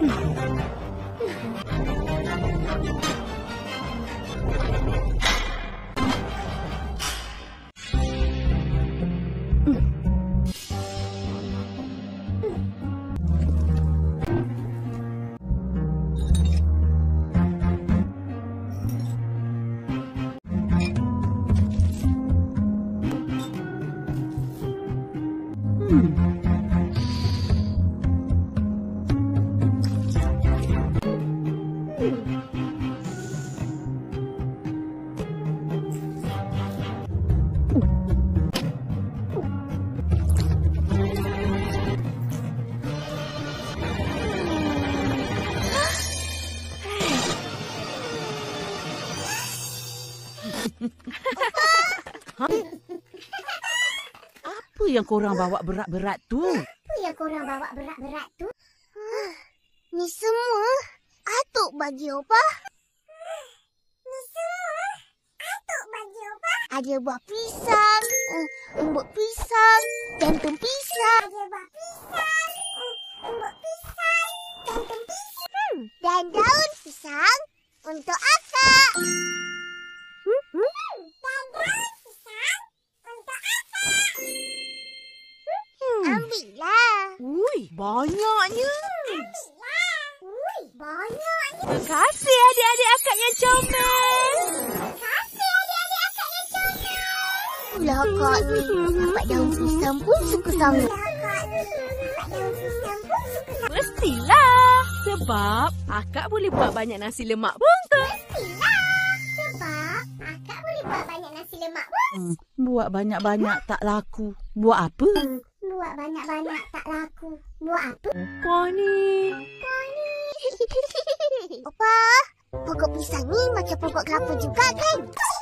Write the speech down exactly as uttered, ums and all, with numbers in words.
Apa yang korang bawa berat-berat tu? Apa yang korang bawa berat-berat tu? Ni semua atuk bagi Opa. Ni semua atuk bagi Opa. Ada buah pisang, umbuk pisang, jantung pisang. Ada buah pisang, umbuk pisang, jantung pisang. Hmm, dan daun pisang untuk akak. Hmm, hmm. Dan daun pisang untuk akak. Hmm. Ambillah. Ui, banyaknya. Ambillah. Ui, banyaknya. Terima kasih adik-adik akak yang comel. Terima kasih adik-adik akak yang comel. Itulah akak ni. Dapat daun pisang pun suka sangat. Akak ni. Dapat daun pisang pun suka sangat. Mestilah. Sebab akak boleh buat banyak nasi lemak pun tu. Mestilah. Sebab akak boleh buat banyak nasi lemak pun. Hmm, buat banyak-banyak tak laku. Buat apa? Buat banyak-banyak tak laku. Buat apa? Opa ni. Opa, pokok pisang ni macam pokok kelapa juga kan?